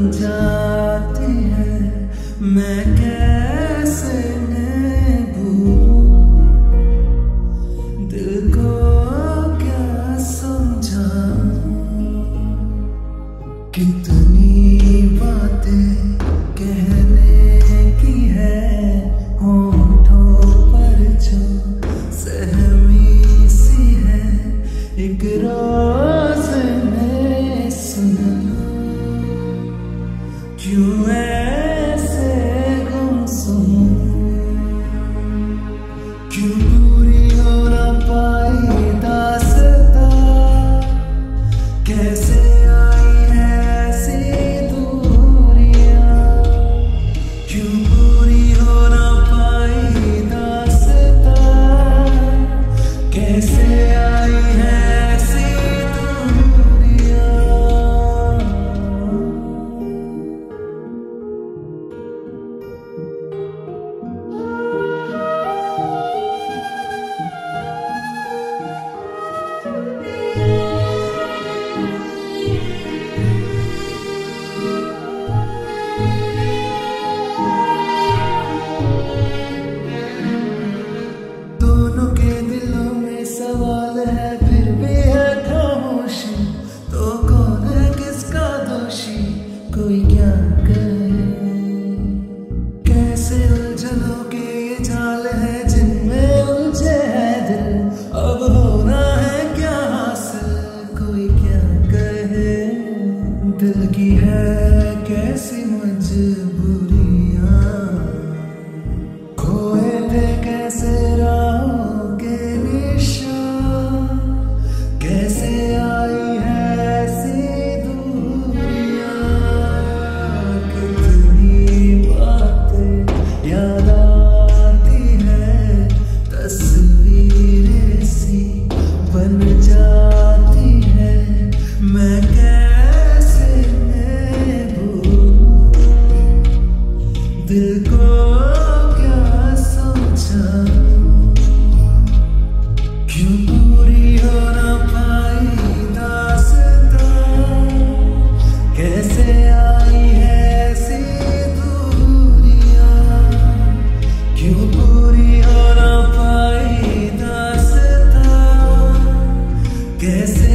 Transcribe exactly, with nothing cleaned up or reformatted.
जाती है, मैं कैसे भूलूं, दिल को क्या समझाऊं। कितनी बातें कहने की है होठों पर जो सहमी सी है, एक रोज ने सुना। क्यों ऐसे गुमसुम, क्यों पूरी हो ना पाई दास्तां, कैसे आई है ऐसी दूरियां। क्यों पूरी हो ना पाई दास्तां, कैसे आई है ऐसी दूरियां। दोनों के दिलों में सवाल है, फिर भी है खामोशी। तो कौन है किसका दोषी, कोई क्या कहे। कैसे उलझनों के ये जाल है जिनमें उलझे है दिल, अब होना है क्या हासिल, कोई क्या कहे। दिल की है कैसी मजबूरियां, खोए थे कैसे राहों के निशान, कैसे आई है ऐसी दूरियां। कितनी बातें याद आती है, तस्वीरें सी बन जाती है, मैं कैसे भूलूं, दिल को क्या समझाऊं। क्यों पूरी हो ना पाई दास्तां, कैसे आई है ऐसी दूरियां। क्यों पूरी हो ना पाई दास्तां, कैसे